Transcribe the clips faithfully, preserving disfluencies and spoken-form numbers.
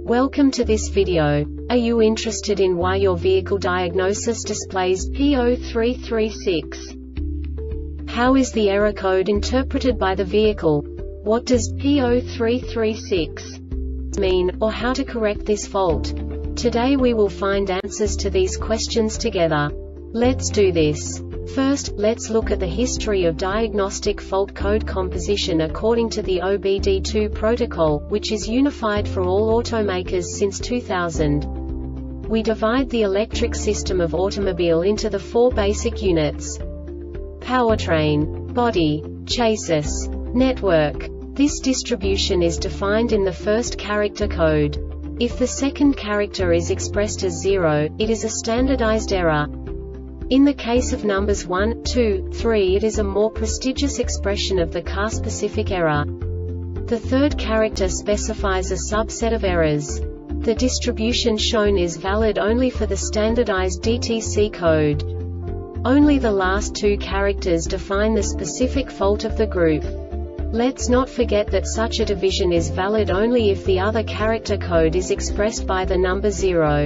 Welcome to this video. Are you interested in why your vehicle diagnosis displays P zero three three six? How is the error code interpreted by the vehicle? What does P zero three three six mean, or how to correct this fault? Today we will find answers to these questions together. Let's do this. First, let's look at the history of diagnostic fault code composition according to the O B D two protocol, which is unified for all automakers since two thousand. We divide the electric system of automobile into the four basic units: powertrain, body, chassis, network. This distribution is defined in the first character code. If the second character is expressed as zero, it is a standardized error. In the case of numbers one, two, three, it is a more prestigious expression of the car-specific error. The third character specifies a subset of errors. The distribution shown is valid only for the standardized D T C code. Only the last two characters define the specific fault of the group. Let's not forget that such a division is valid only if the other character code is expressed by the number zero.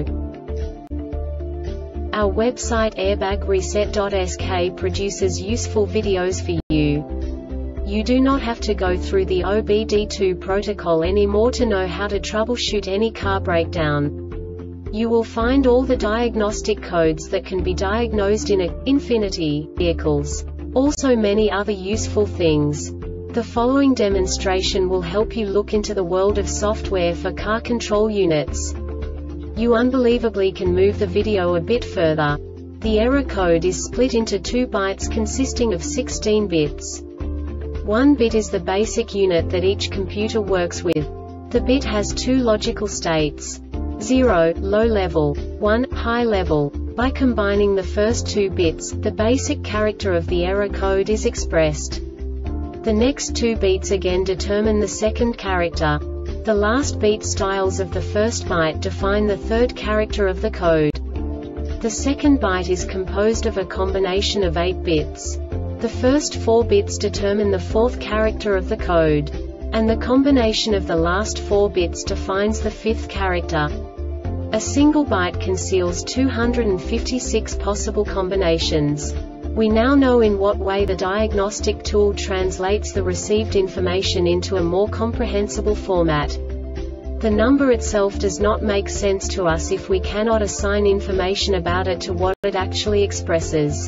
Our website airbag reset dot S K produces useful videos for you. You do not have to go through the O B D two protocol anymore to know how to troubleshoot any car breakdown. You will find all the diagnostic codes that can be diagnosed in a Infiniti vehicles. Also many other useful things. The following demonstration will help you look into the world of software for car control units. You unbelievably can move the video a bit further. The error code is split into two bytes consisting of sixteen bits. One bit is the basic unit that each computer works with. The bit has two logical states: zero, low level, one, high level. By combining the first two bits, the basic character of the error code is expressed. The next two beats again determine the second character. The last beat styles of the first byte define the third character of the code. The second byte is composed of a combination of eight bits. The first four bits determine the fourth character of the code. And the combination of the last four bits defines the fifth character. A single byte conceals two hundred fifty-six possible combinations. We now know in what way the diagnostic tool translates the received information into a more comprehensible format. The number itself does not make sense to us if we cannot assign information about it to what it actually expresses.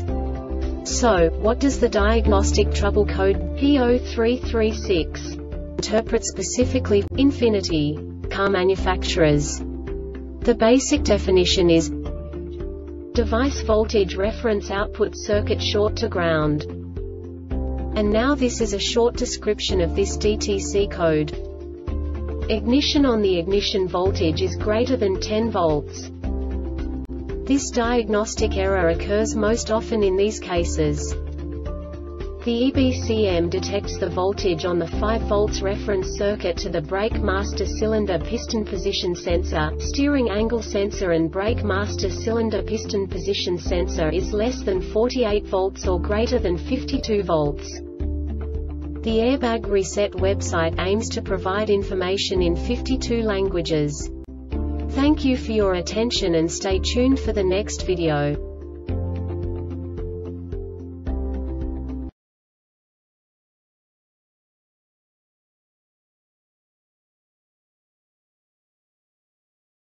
So, what does the diagnostic trouble code P zero three three six interpret specifically for Infiniti car manufacturers? The basic definition is device voltage reference output circuit short to ground. And now this is a short description of this D T C code. Ignition on the ignition voltage is greater than ten volts. This diagnostic error occurs most often in these cases. The E B C M detects the voltage on the five volts reference circuit to the brake master cylinder piston position sensor, steering angle sensor and brake master cylinder piston position sensor is less than forty-eight volts or greater than fifty-two volts. The Airbag Reset website aims to provide information in fifty-two languages. Thank you for your attention and stay tuned for the next video.